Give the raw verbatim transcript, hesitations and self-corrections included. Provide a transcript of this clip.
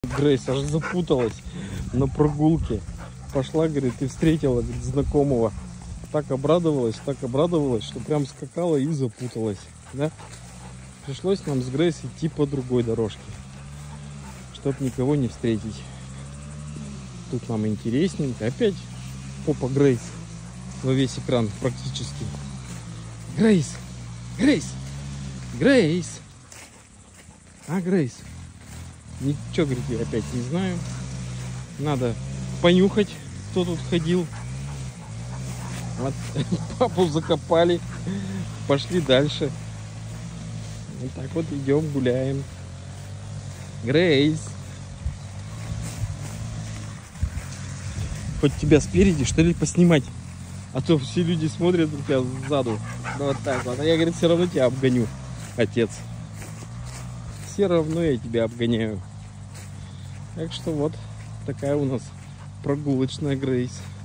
Грейс аж запуталась на прогулке. Пошла, говорит, и встретила, говорит, знакомого. Так обрадовалась, так обрадовалась, что прям скакала и запуталась. Да? Пришлось нам с Грейс идти по другой дорожке, чтоб никого не встретить. Тут нам интересненько. Опять попа Грейс во весь экран практически. Грейс! Грейс! Грейс! А, Грейс? Ничего, говорит, я опять не знаю. Надо понюхать, кто тут ходил. Вот, папу закопали. Пошли дальше. Вот так вот идем, гуляем. Грейс. Хоть тебя спереди, что ли, поснимать? А то все люди смотрят на тебя сзаду. Ну, вот так вот. А я, говорит, все равно тебя обгоню, отец. Все равно я тебя обгоняю. Так что вот такая у нас прогулочная Грейс.